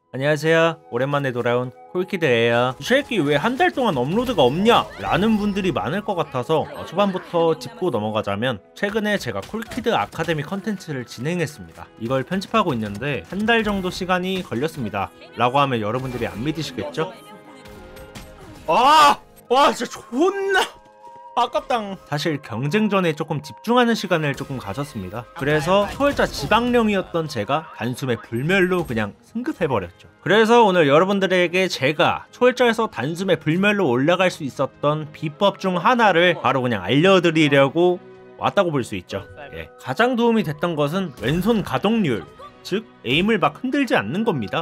안녕하세요. 오랜만에 돌아온 콜키드예요. 이 새끼 왜 한 달 동안 업로드가 없냐? 라는 분들이 많을 것 같아서 초반부터 짚고 넘어가자면 최근에 제가 콜키드 아카데미 컨텐츠를 진행했습니다. 이걸 편집하고 있는데 한 달 정도 시간이 걸렸습니다. 라고 하면 여러분들이 안 믿으시겠죠? 와 진짜 존나 아깝당. 사실 경쟁전에 조금 집중하는 시간을 조금 가졌습니다. 그래서 초월자 지방령이었던 제가 단숨에 불멸로 그냥 승급해버렸죠. 그래서 오늘 여러분들에게 제가 초월자에서 단숨에 불멸로 올라갈 수 있었던 비법 중 하나를 바로 그냥 알려드리려고 왔다고 볼 수 있죠. 가장 도움이 됐던 것은 왼손 가동률, 즉 에임을 막 흔들지 않는 겁니다.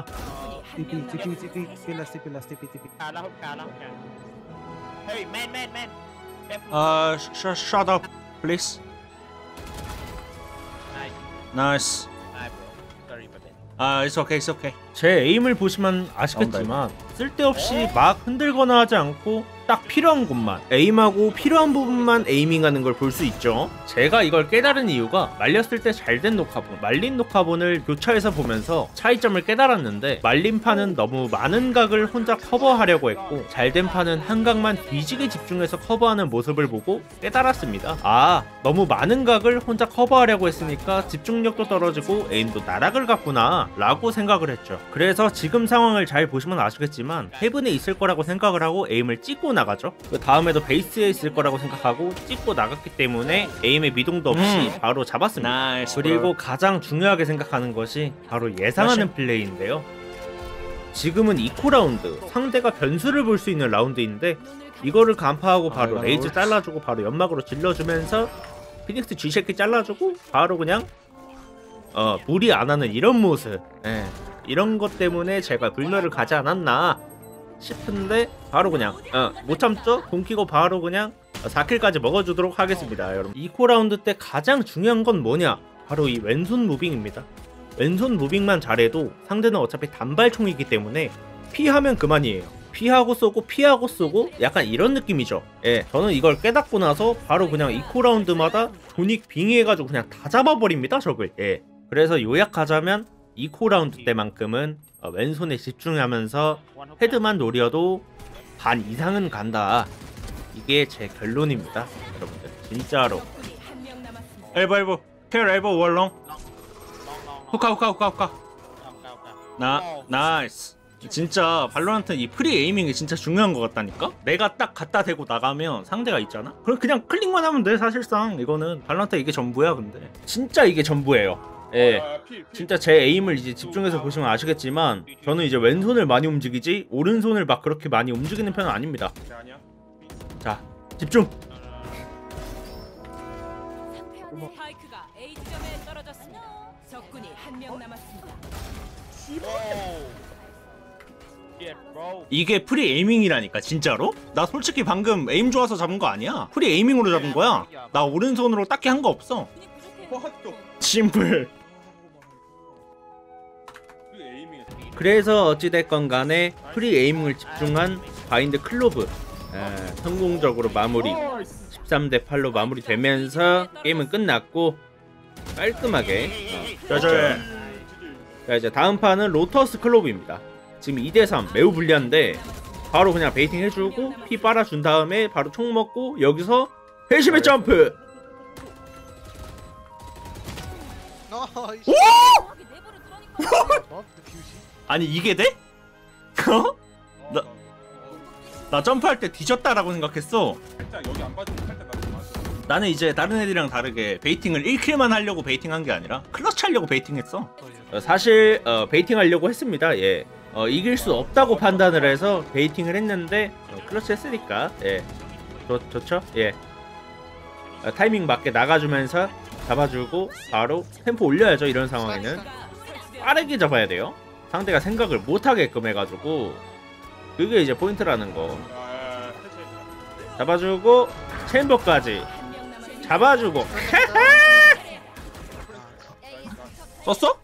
Shut up, please. Nice. It's okay, it's okay. 제 에임을 보시면 아시겠지만 쓸데없이 막 흔들거나 하지 않고 딱 필요한 곳만 에임하고 필요한 부분만 에이밍하는 걸 볼 수 있죠. 제가 이걸 깨달은 이유가 말렸을 때 잘된 녹화본, 말린 녹화본을 교차해서 보면서 차이점을 깨달았는데 말린 판은 너무 많은 각을 혼자 커버하려고 했고 잘된 판은 한 각만 뒤지게 집중해서 커버하는 모습을 보고 깨달았습니다. 너무 많은 각을 혼자 커버하려고 했으니까 집중력도 떨어지고 에임도 나락을 갔구나 라고 생각을 했죠. 그래서 지금 상황을 잘 보시면 아시겠지만 헤븐에 있을 거라고 생각을 하고 에임을 찍고 나가죠. 그 다음에도 베이스에 있을 거라고 생각하고 찍고 나갔기 때문에 에임의 미동도 없이 바로 잡았습니다. 그리고 가장 중요하게 생각하는 것이 바로 예상하는 플레이인데요. 지금은 이코 라운드, 상대가 변수를 볼 수 있는 라운드인데 이거를 간파하고 바로 레이즈 잘라주고 바로 연막으로 질러주면서 피닉스 G새끼 잘라주고 바로 그냥 무리 안하는 이런 모습, 이런 것 때문에 제가 불멸을 가지 않았나 싶은데 바로 그냥 못 참죠? 돈 키고 바로 그냥 4킬까지 먹어주도록 하겠습니다. 여러분, 이코 라운드 때 가장 중요한 건 뭐냐? 바로 이 왼손 무빙입니다. 왼손 무빙만 잘해도 상대는 어차피 단발총이기 때문에 피하면 그만이에요. 피하고 쏘고 피하고 쏘고 약간 이런 느낌이죠. 저는 이걸 깨닫고 나서 바로 그냥 이코 라운드마다 존익 빙의해가지고 그냥 다 잡아버립니다, 적을. 그래서 요약하자면 이코 라운드 때만큼은 왼손에 집중하면서 헤드만 노려도 반 이상은 간다. 이게 제 결론입니다, 여러분들. 진짜로. 엘보 케어 엘보 월롱 후카 나이스. 진짜 발로란트 이 프리 에이밍이 진짜 중요한 것 같다니까? 내가 딱 갖다 대고 나가면 상대가 있잖아? 그럼 그냥 클릭만 하면 돼. 사실상 이거는 발로란트 이게 전부야. 근데 진짜 이게 전부예요. 진짜 제 에임을 이제 집중해서 보시면 아시겠지만 저는 이제 왼손을 많이 움직이지 오른손을 막 그렇게 많이 움직이는 편은 아닙니다. 자, 집중! 스파이크가 A 지점에 떨어졌습니다. 적군이 한 명 남았습니다. 이게 프리 에이밍이라니까, 진짜로? 나 솔직히 방금 에임 좋아서 잡은 거 아니야. 프리 에이밍으로 잡은 거야. 나 오른손으로 딱히 한 거 없어. 심플. 그래서 어찌됐건 간에 프리 에이밍을 집중한 바인드 클로브 성공적으로 마무리 13대 8로 마무리되면서 게임은 끝났고 깔끔하게. 자, 이제 다음 판은 로터스 클로브입니다. 지금 2대3 매우 불리한데 바로 그냥 베이팅 해주고 피 빨아준 다음에 바로 총 먹고 여기서 회심의 점프. 오! 아니 이게 돼? 나 점프할 때 뒤졌다라고 생각했어. 나는 이제 다른 애들이랑 다르게 베이팅을 1킬만 하려고 베이팅한 게 아니라 클러치 하려고 베이팅했어. 사실 베이팅 하려고 했습니다. 이길 수 없다고 판단을 해서 베이팅을 했는데 클러치 했으니까 좋죠. 타이밍 맞게 나가주면서 잡아주고 바로 템포 올려야죠. 이런 상황에는 빠르게 잡아야 돼요. 상대가 생각을 못하게끔 해가지고 그게 이제 포인트라는 거. 잡아주고 챔버까지 잡아주고 썼어?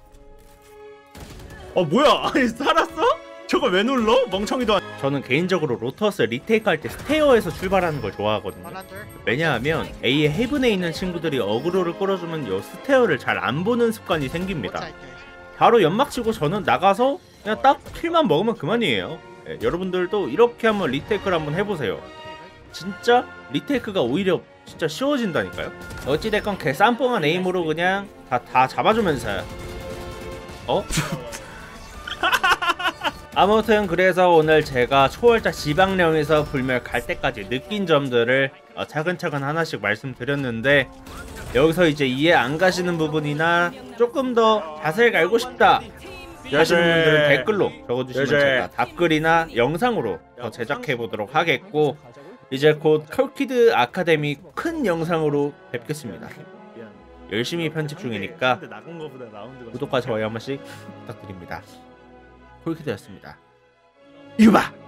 뭐야? 아니 살았어? 저거 왜 눌러? 멍청이도 저는 개인적으로 로터스 리테이크 할 때 스테어에서 출발하는 걸 좋아하거든요. 왜냐하면 A의 헤븐에 있는 친구들이 어그로를 끌어주면 요 스테어를 잘 안 보는 습관이 생깁니다. 바로 연막 치고 저는 나가서 그냥 딱 킬만 먹으면 그만이에요. 네, 여러분들도 이렇게 한번 리테이크를 한번 해보세요. 진짜 리테이크가 오히려 진짜 쉬워진다니까요. 어찌됐건 개 쌈뽕한 에임으로 그냥 다 잡아주면서 아무튼 그래서 오늘 제가 초월자 지방령에서 불멸 갈 때까지 느낀 점들을 차근차근 하나씩 말씀드렸는데, 여기서 이제 이해 안 가시는 부분이나 조금 더 자세히 알고 싶다 하시는 분들은 댓글로 적어주시면 제가 답글이나 영상으로 더 제작해보도록 하겠고, 이제 곧 컬키드 아카데미 큰 영상으로 뵙겠습니다. 열심히 편집 중이니까 구독과 좋아요 한 번씩 부탁드립니다. 콜키드였습니다. 유바!